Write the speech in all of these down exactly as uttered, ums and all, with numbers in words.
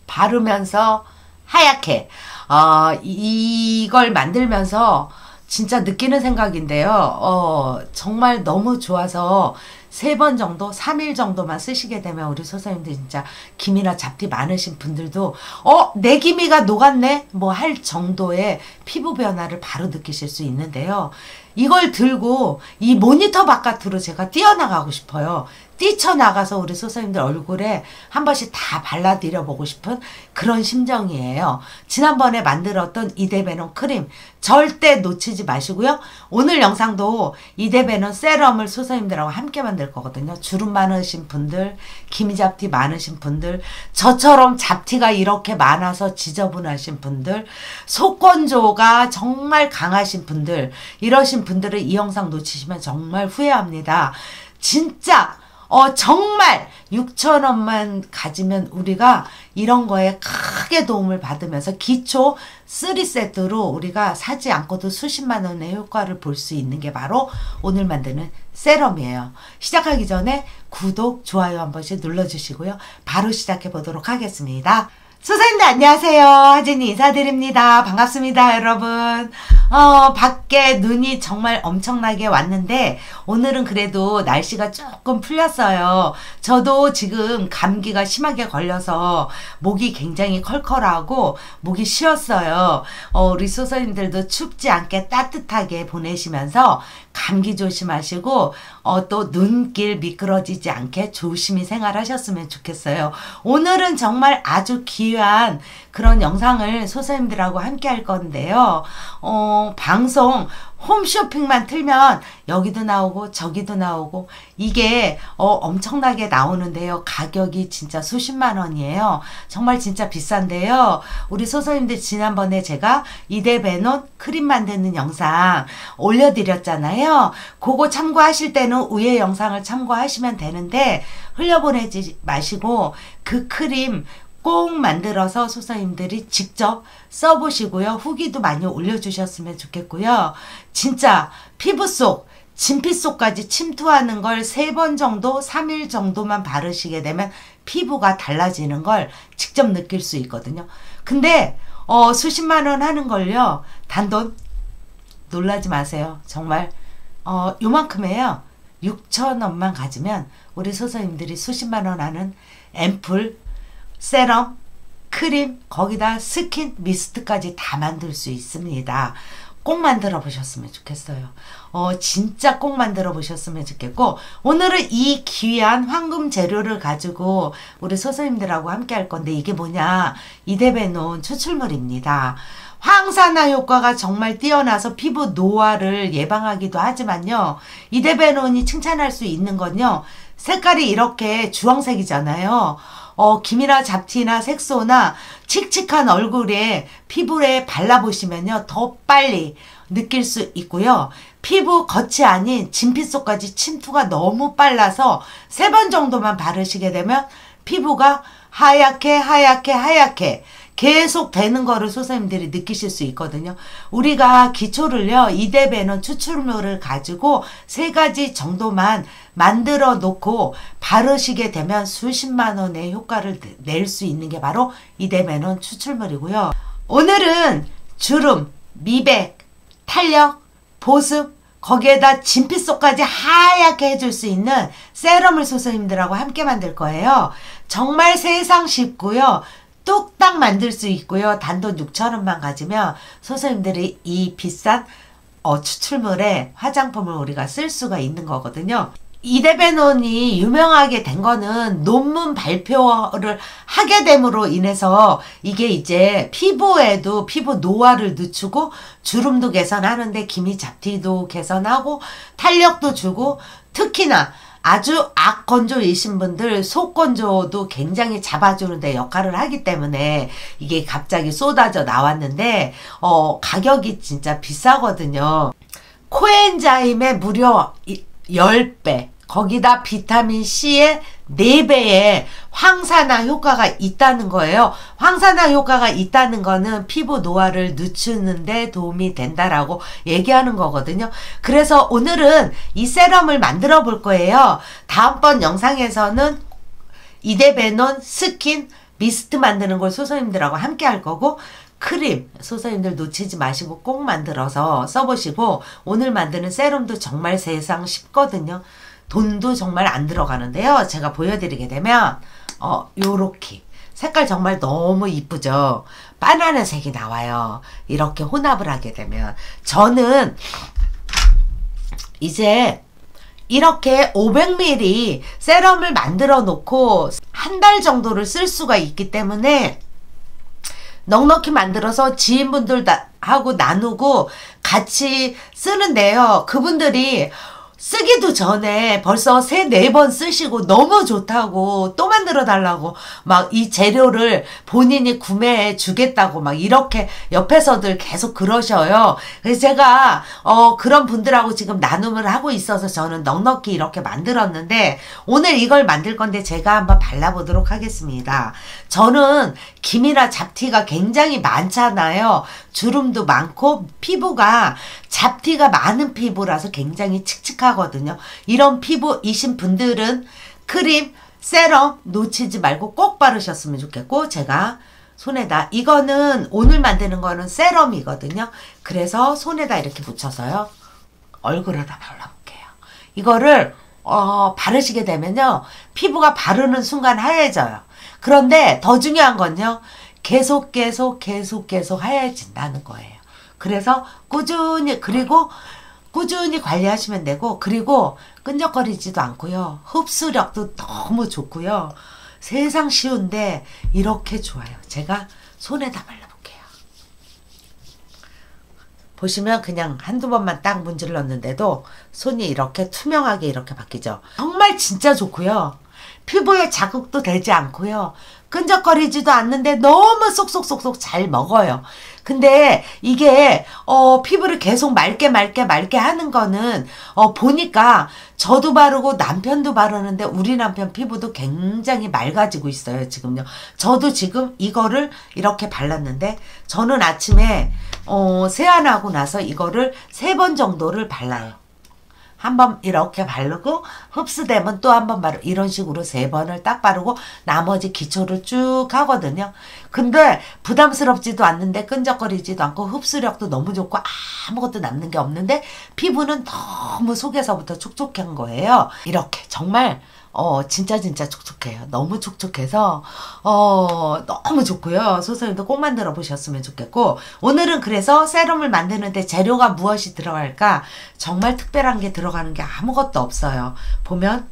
바르면서 하얗게 어, 이걸 만들면서 진짜 느끼는 생각인데요. 어, 정말 너무 좋아서 세 번 정도, 삼 일 정도만 쓰시게 되면 우리 소사님들 진짜 기미나 잡티 많으신 분들도 어, 내 기미가 녹았네? 뭐 할 정도의 피부 변화를 바로 느끼실 수 있는데요. 이걸 들고 이 모니터 바깥으로 제가 뛰어나가고 싶어요. 뛰쳐나가서 우리 소사님들 얼굴에 한 번씩 다 발라드려 보고 싶은 그런 심정이에요. 지난번에 만들었던 이데베논 크림 절대 놓치지 마시고요. 오늘 영상도 이데베논 세럼을 소사님들하고 함께 만들 거거든요. 주름 많으신 분들, 기미잡티 많으신 분들, 저처럼 잡티가 이렇게 많아서 지저분하신 분들, 속건조가 정말 강하신 분들, 이러신 분들은 이 영상 놓치시면 정말 후회합니다. 진짜 어 정말 육천 원만 가지면 우리가 이런 거에 크게 도움을 받으면서 기초 쓰리 세트로 우리가 사지 않고도 수십만 원의 효과를 볼 수 있는 게 바로 오늘 만드는 세럼이에요. 시작하기 전에 구독, 좋아요 한 번씩 눌러주시고요. 바로 시작해 보도록 하겠습니다. 소사님들 안녕하세요. 하진이 인사드립니다. 반갑습니다 여러분. 어, 밖에 눈이 정말 엄청나게 왔는데 오늘은 그래도 날씨가 조금 풀렸어요. 저도 지금 감기가 심하게 걸려서 목이 굉장히 컬컬하고 목이 쉬었어요. 어, 우리 소사님들도 춥지 않게 따뜻하게 보내시면서 감기 조심하시고 어, 또 눈길 미끄러지지 않게 조심히 생활하셨으면 좋겠어요. 오늘은 정말 아주 귀한 그런 영상을 소사님들하고 함께 할 건데요. 어, 방송 홈쇼핑만 틀면 여기도 나오고 저기도 나오고 이게 어, 엄청나게 나오는데요. 가격이 진짜 수십만 원이에요. 정말 진짜 비싼데요. 우리 소사님들 지난번에 제가 이데베논 크림 만드는 영상 올려드렸잖아요. 그거 참고하실 때는 위에 영상을 참고하시면 되는데 흘려보내지 마시고 그 크림 꼭 만들어서 소사님들이 직접 써보시고요. 후기도 많이 올려주셨으면 좋겠고요. 진짜 피부 속, 진피 속까지 침투하는 걸 세 번 정도, 삼 일 정도만 바르시게 되면 피부가 달라지는 걸 직접 느낄 수 있거든요. 근데 어, 수십만 원 하는 걸요. 단돈 놀라지 마세요. 정말 어, 요만큼이에요. 육천 원만 가지면 우리 소사님들이 수십만 원 하는 앰플, 세럼, 크림, 거기다 스킨, 미스트까지 다 만들 수 있습니다. 꼭 만들어 보셨으면 좋겠어요. 어, 진짜 꼭 만들어 보셨으면 좋겠고 오늘은 이 귀한 황금 재료를 가지고 우리 소사님들하고 함께 할 건데 이게 뭐냐, 이데베논 추출물입니다. 황산화 효과가 정말 뛰어나서 피부 노화를 예방하기도 하지만요. 이데베논이 칭찬할 수 있는 건요. 색깔이 이렇게 주황색이잖아요. 어, 기미나 잡티나 색소나 칙칙한 얼굴에 피부에 발라보시면요. 더 빨리 느낄 수 있고요. 피부 겉이 아닌 진피 속까지 침투가 너무 빨라서 세 번 정도만 바르시게 되면 피부가 하얗게 하얗게 하얗게 계속 되는 거를 소사님들이 느끼실 수 있거든요. 우리가 기초를요. 이데베논 추출물을 가지고 세 가지 정도만 만들어 놓고 바르시게 되면 수십만 원의 효과를 낼 수 있는 게 바로 이데베논 추출물이고요. 오늘은 주름, 미백, 탄력, 보습, 거기에다 진피 속까지 하얗게 해줄 수 있는 세럼을 소사님들하고 함께 만들 거예요. 정말 세상 쉽고요. 뚝딱 만들 수 있고요. 단돈 육천 원만 가지면 소사님들이 이 비싼 어, 추출물에 화장품을 우리가 쓸 수가 있는 거거든요. 이데베논이 유명하게 된 거는 논문 발표를 하게 됨으로 인해서 이게 이제 피부에도 피부 노화를 늦추고 주름도 개선하는데 기미 잡티도 개선하고 탄력도 주고 특히나 아주 악건조이신 분들 속건조도 굉장히 잡아주는 데 역할을 하기 때문에 이게 갑자기 쏟아져 나왔는데 어, 가격이 진짜 비싸거든요. 코엔자임의 무려 십 배, 거기다 비타민C의 네 배의 황산화 효과가 있다는 거예요. 황산화 효과가 있다는 거는 피부 노화를 늦추는 데 도움이 된다라고 얘기하는 거거든요. 그래서 오늘은 이 세럼을 만들어 볼 거예요. 다음번 영상에서는 이데베논 스킨 미스트 만드는 걸 소서님들하고 함께 할 거고, 크림 소서님들 놓치지 마시고 꼭 만들어서 써보시고, 오늘 만드는 세럼도 정말 세상 쉽거든요. 돈도 정말 안 들어가는데요. 제가 보여드리게 되면 어 요렇게 색깔 정말 너무 이쁘죠. 바나나 색이 나와요. 이렇게 혼합을 하게 되면. 저는 이제 이렇게 오백 밀리리터 세럼을 만들어 놓고 한 달 정도를 쓸 수가 있기 때문에 넉넉히 만들어서 지인분들 하고 나누고 같이 쓰는데요. 그분들이 쓰기도 전에 벌써 세, 네 번 쓰시고 너무 좋다고 또 만들어 달라고 막 이 재료를 본인이 구매해 주겠다고 막 이렇게 옆에서들 계속 그러셔요. 그래서 제가 어 그런 분들하고 지금 나눔을 하고 있어서 저는 넉넉히 이렇게 만들었는데, 오늘 이걸 만들 건데 제가 한번 발라보도록 하겠습니다. 저는 기미나 잡티가 굉장히 많잖아요. 주름도 많고 피부가 잡티가 많은 피부라서 굉장히 칙칙하거든요. 이런 피부이신 분들은 크림, 세럼 놓치지 말고 꼭 바르셨으면 좋겠고, 제가 손에다, 이거는 오늘 만드는 거는 세럼이거든요. 그래서 손에다 이렇게 묻혀서요. 얼굴에다 발라볼게요. 이거를 어, 바르시게 되면요. 피부가 바르는 순간 하얘져요. 그런데 더 중요한 건요. 계속 계속 계속 계속 하얘진다는 거예요. 그래서 꾸준히, 그리고 꾸준히 관리하시면 되고, 그리고 끈적거리지도 않고요. 흡수력도 너무 좋고요. 세상 쉬운데 이렇게 좋아요. 제가 손에다 발라볼게요. 보시면 그냥 한두 번만 딱 문질렀는데도 손이 이렇게 투명하게 이렇게 바뀌죠. 정말 진짜 좋고요. 피부에 자극도 되지 않고요. 끈적거리지도 않는데 너무 쏙쏙쏙쏙 잘 먹어요. 근데 이게 어 피부를 계속 맑게 맑게 맑게 하는 거는 어 보니까 저도 바르고 남편도 바르는데 우리 남편 피부도 굉장히 맑아지고 있어요. 지금요. 저도 지금 이거를 이렇게 발랐는데, 저는 아침에 어 세안하고 나서 이거를 세 번 정도를 발라요. 한 번 이렇게 바르고 흡수되면 또 한 번 바르고, 이런 식으로 세 번을 딱 바르고 나머지 기초를 쭉 하거든요. 근데 부담스럽지도 않는데 끈적거리지도 않고 흡수력도 너무 좋고 아무것도 남는 게 없는데 피부는 너무 속에서부터 촉촉한 거예요. 이렇게 정말 어 진짜 진짜 촉촉해요. 너무 촉촉해서 어 너무 좋고요. 소서님도 꼭 만들어 보셨으면 좋겠고, 오늘은 그래서 세럼을 만드는데 재료가 무엇이 들어갈까? 정말 특별한 게 들어가는 게 아무것도 없어요. 보면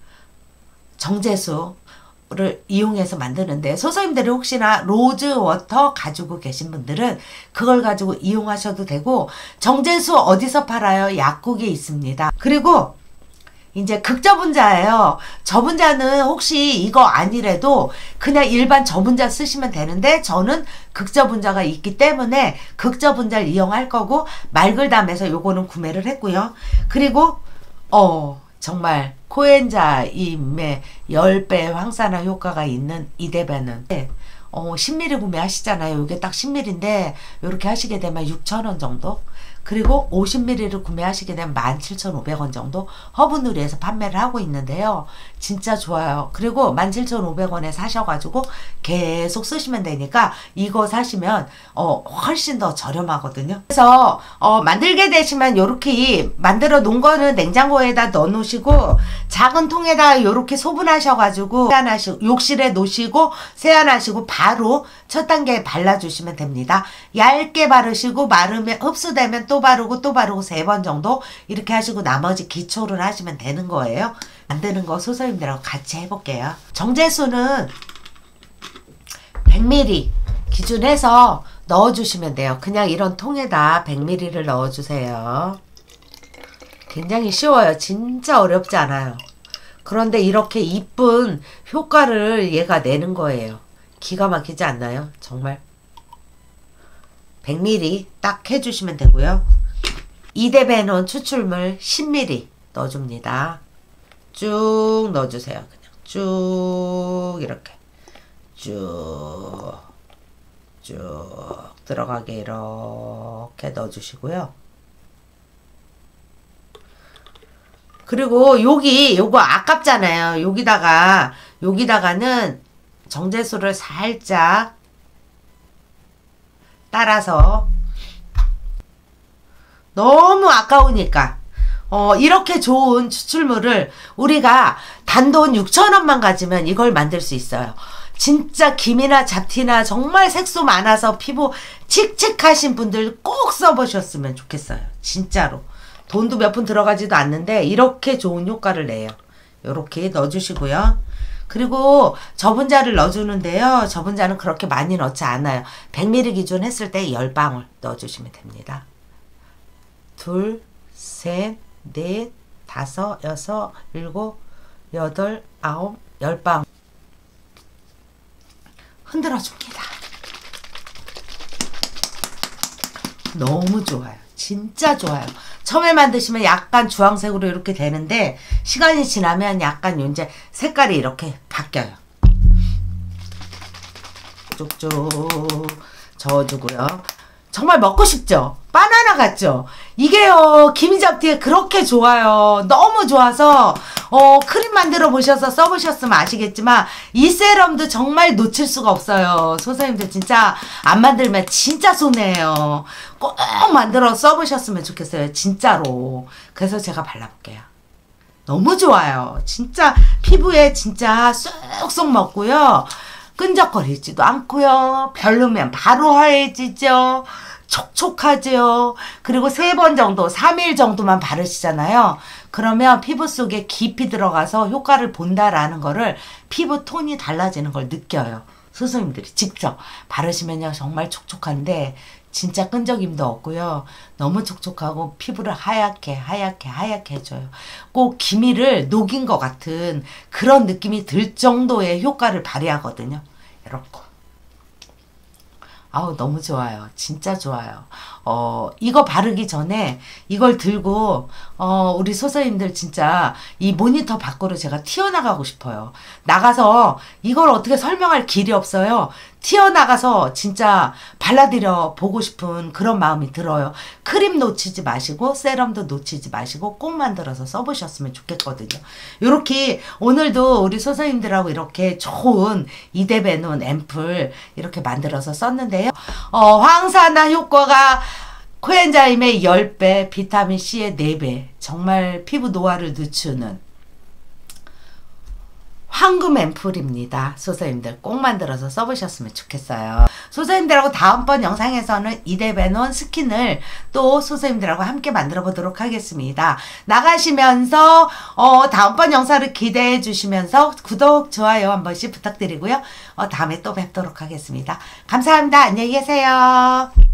정제수를 이용해서 만드는데, 소서님들이 혹시나 로즈워터 가지고 계신 분들은 그걸 가지고 이용하셔도 되고, 정제수 어디서 팔아요? 약국에 있습니다. 그리고 이제 극저분자예요. 저분자는 혹시 이거 아니래도 그냥 일반 저분자 쓰시면 되는데, 저는 극저분자가 있기 때문에 극저분자를 이용할 거고, 말글담에서 요거는 구매를 했고요. 그리고 어 정말 코엔자임의 십 배 황산화 효과가 있는 이데베는 어 십 밀리리터 구매하시잖아요. 이게 딱 십 밀리리터인데 요렇게 하시게 되면 육천 원 정도, 그리고 오십 밀리리터를 구매하시게 되면 만 칠천오백 원 정도 허브누리에서 판매를 하고 있는데요. 진짜 좋아요. 그리고 만 칠천오백 원에 사셔가지고 계속 쓰시면 되니까 이거 사시면 어 훨씬 더 저렴하거든요. 그래서 어 만들게 되시면 요렇게 만들어 놓은 거는 냉장고에다 넣어 놓으시고, 작은 통에다 요렇게 소분하셔가지고 세안하시고 욕실에 놓으시고 세안하시고 바로 첫 단계에 발라주시면 됩니다. 얇게 바르시고 마르면 흡수되면 또 바르고 또 바르고 세 번 정도 이렇게 하시고 나머지 기초를 하시면 되는 거예요. 만드는 거 소서님들하고 같이 해볼게요. 정제수는 백 밀리리터 기준해서 넣어주시면 돼요. 그냥 이런 통에다 백 밀리리터를 넣어주세요. 굉장히 쉬워요. 진짜 어렵지 않아요. 그런데 이렇게 이쁜 효과를 얘가 내는 거예요. 기가 막히지 않나요? 정말. 백 밀리리터 딱 해주시면 되고요. 이데베논 추출물 십 밀리리터 넣어줍니다. 쭉 넣어주세요. 그냥 쭉 이렇게 쭉 쭉 들어가게 이렇게 넣어주시고요. 그리고 여기 요거 아깝잖아요. 여기다가 여기다가는 정제수를 살짝 따라서 너무 아까우니까 어 이렇게 좋은 추출물을 우리가 단돈 육천 원만 가지면 이걸 만들 수 있어요. 진짜 김이나 잡티나 정말 색소 많아서 피부 칙칙하신 분들 꼭 써보셨으면 좋겠어요. 진짜로. 돈도 몇 푼 들어가지도 않는데 이렇게 좋은 효과를 내요. 이렇게 넣어주시고요. 그리고 저분자를 넣어주는데요. 저분자는 그렇게 많이 넣지 않아요. 백 밀리리터 기준 했을 때 십 방울 넣어주시면 됩니다. 둘, 셋, 넷, 다섯, 여섯, 일곱, 여덟, 아홉, 열 방울 흔들어줍니다. 너무 좋아요. 진짜 좋아요. 처음에 만드시면 약간 주황색으로 이렇게 되는데 시간이 지나면 약간 이제 색깔이 이렇게 바뀌어요. 쭉쭉 저어주고요. 정말 먹고 싶죠? 바나나 같죠? 이게요, 김이잡티에 그렇게 좋아요. 너무 좋아서, 어, 크림 만들어 보셔서 써보셨으면 아시겠지만, 이 세럼도 정말 놓칠 수가 없어요. 선생님들 진짜 안 만들면 진짜 손해예요. 꼭 만들어 써보셨으면 좋겠어요. 진짜로. 그래서 제가 발라볼게요. 너무 좋아요. 진짜 피부에 진짜 쏙쏙 먹고요. 끈적거리지도 않고요. 별로면 바로 하얘지죠. 촉촉하죠. 그리고 세 번 정도, 삼 일 정도만 바르시잖아요. 그러면 피부 속에 깊이 들어가서 효과를 본다라는 거를 피부 톤이 달라지는 걸 느껴요. 선생님들이 직접 바르시면요. 정말 촉촉한데 진짜 끈적임도 없고요. 너무 촉촉하고 피부를 하얗게 하얗게 하얗게 해줘요. 꼭 기미를 녹인 것 같은 그런 느낌이 들 정도의 효과를 발휘하거든요. 이렇게. 아우 너무 좋아요. 진짜 좋아요. 어 이거 바르기 전에 이걸 들고 어 우리 소서님들 진짜 이 모니터 밖으로 제가 튀어나가고 싶어요. 나가서 이걸 어떻게 설명할 길이 없어요. 튀어나가서 진짜 발라드려 보고 싶은 그런 마음이 들어요. 크림 놓치지 마시고 세럼도 놓치지 마시고 꼭 만들어서 써보셨으면 좋겠거든요. 이렇게 오늘도 우리 소서님들하고 이렇게 좋은 이데베논 앰플 이렇게 만들어서 썼는데요. 어, 황산화 효과가 코엔자임의 십 배, 비타민C의 네 배, 정말 피부 노화를 늦추는 황금 앰플입니다. 소서님들 꼭 만들어서 써보셨으면 좋겠어요. 소서님들하고 다음번 영상에서는 이데베논 스킨을 또 소서님들하고 함께 만들어 보도록 하겠습니다. 나가시면서 어, 다음번 영상을 기대해 주시면서 구독, 좋아요 한 번씩 부탁드리고요. 어, 다음에 또 뵙도록 하겠습니다. 감사합니다. 안녕히 계세요.